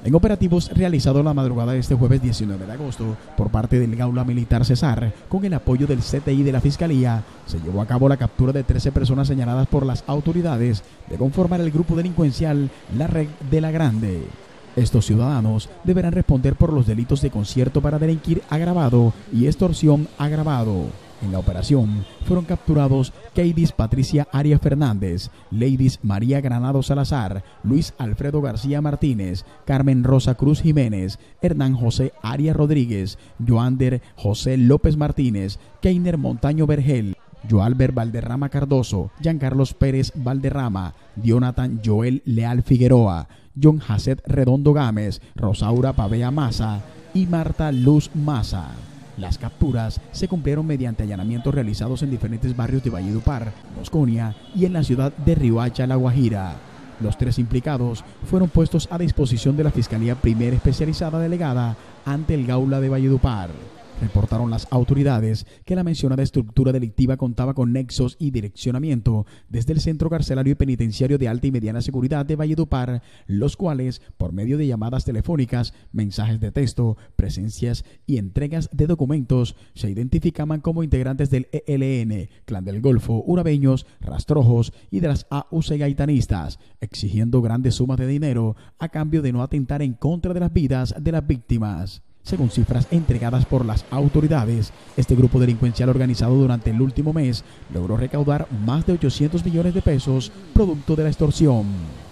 En operativos realizados la madrugada de este jueves 19 de agosto por parte del Gaula Militar Cesar, con el apoyo del CTI de la Fiscalía, se llevó a cabo la captura de 13 personas señaladas por las autoridades de conformar el grupo delincuencial La Red de la Grande. Estos ciudadanos deberán responder por los delitos de concierto para delinquir agravado y extorsión agravado. En la operación fueron capturados Keidis Patricia Arias Fernández, Leidis María Granado Salazar, Luis Alfredo García Martínez, Carmen Rosa Cruz Jiménez, Hernán José Arias Rodríguez, Joander José López Martínez, Keiner Montaño Vergel, Joalber Valderrama Cardoso, Giancarlos Pérez Valderrama, Jonathan Joel Leal Figueroa, John Jacet Redondo Gámez, Rosaura Pavea Maza y Marta Luz Maza. Las capturas se cumplieron mediante allanamientos realizados en diferentes barrios de Valledupar, Mosconia y en la ciudad de Riohacha, La Guajira. Los 3 implicados fueron puestos a disposición de la Fiscalía Primera Especializada Delegada ante el Gaula de Valledupar. Reportaron las autoridades que la mencionada estructura delictiva contaba con nexos y direccionamiento desde el Centro Carcelario y Penitenciario de Alta y Mediana Seguridad de Valledupar, los cuales, por medio de llamadas telefónicas, mensajes de texto, presencias y entregas de documentos, se identificaban como integrantes del ELN, Clan del Golfo, Urabeños, Rastrojos y de las AUC gaitanistas, exigiendo grandes sumas de dinero a cambio de no atentar en contra de las vidas de las víctimas. Según cifras entregadas por las autoridades, este grupo delincuencial organizado durante el último mes logró recaudar más de 800 millones de pesos producto de la extorsión.